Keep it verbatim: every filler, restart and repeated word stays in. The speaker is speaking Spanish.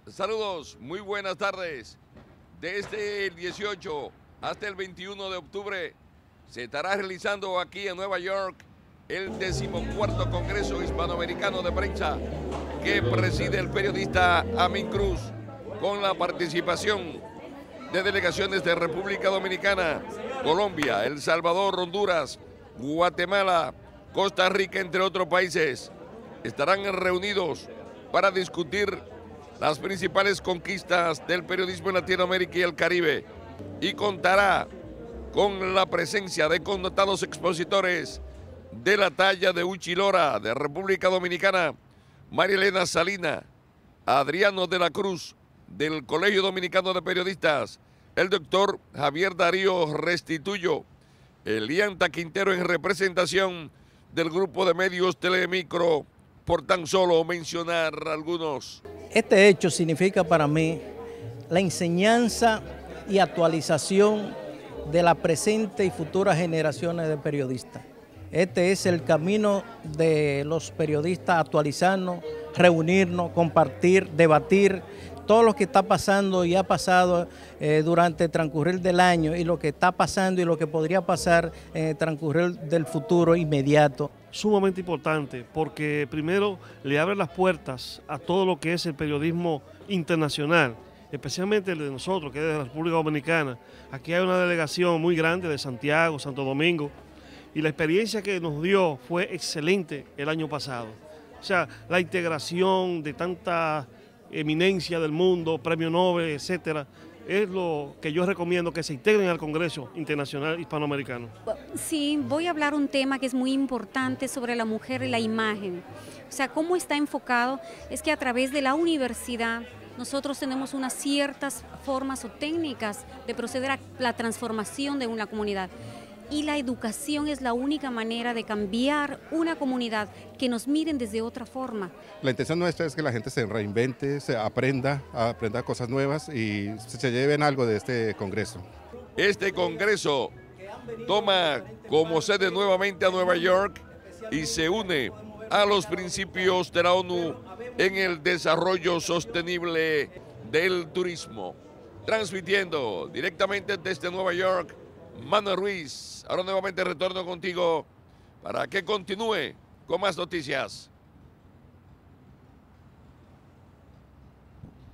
Saludos, muy buenas tardes. Desde el dieciocho hasta el veintiuno de octubre se estará realizando aquí en Nueva York el decimocuarto Congreso Hispanoamericano de Prensa que preside el periodista Amin Cruz, con la participación de delegaciones de República Dominicana, Colombia, El Salvador, Honduras, Guatemala, Costa Rica, entre otros países. Estarán reunidos para discutir las principales conquistas del periodismo en Latinoamérica y el Caribe, y contará con la presencia de connotados expositores de la talla de Uchi Lora, de República Dominicana, María Elena Salina, Adriano de la Cruz, del Colegio Dominicano de Periodistas, el doctor Javier Darío Restituyo, Elianta Quintero en representación del grupo de medios Telemicro, por tan solo mencionar algunos. Este hecho significa para mí la enseñanza y actualización de las presentes y futuras generaciones de periodistas. Este es el camino de los periodistas: actualizarnos, reunirnos, compartir, debatir todo lo que está pasando y ha pasado eh, durante el transcurrir del año, y lo que está pasando y lo que podría pasar en el transcurrir del futuro inmediato. Sumamente importante, porque primero le abre las puertas a todo lo que es el periodismo internacional, especialmente el de nosotros, que es de la República Dominicana. Aquí hay una delegación muy grande de Santiago, Santo Domingo, y la experiencia que nos dio fue excelente el año pasado. O sea, la integración de tanta eminencia del mundo, premio Nobel, etcétera, es lo que yo recomiendo, que se integren al Congreso Internacional Hispanoamericano. Sí, voy a hablar un tema que es muy importante sobre la mujer y la imagen. O sea, cómo está enfocado es que a través de la universidad nosotros tenemos unas ciertas formas o técnicas de proceder a la transformación de una comunidad. Y la educación es la única manera de cambiar una comunidad, que nos miren desde otra forma. La intención nuestra es que la gente se reinvente, se aprenda, aprenda cosas nuevas y se lleven algo de este congreso. Este congreso toma como sede nuevamente a Nueva York y se une a los principios de la ONU en el desarrollo sostenible del turismo. Transmitiendo directamente desde Nueva York, Manuel Ruiz. Ahora nuevamente retorno contigo para que continúe con más noticias.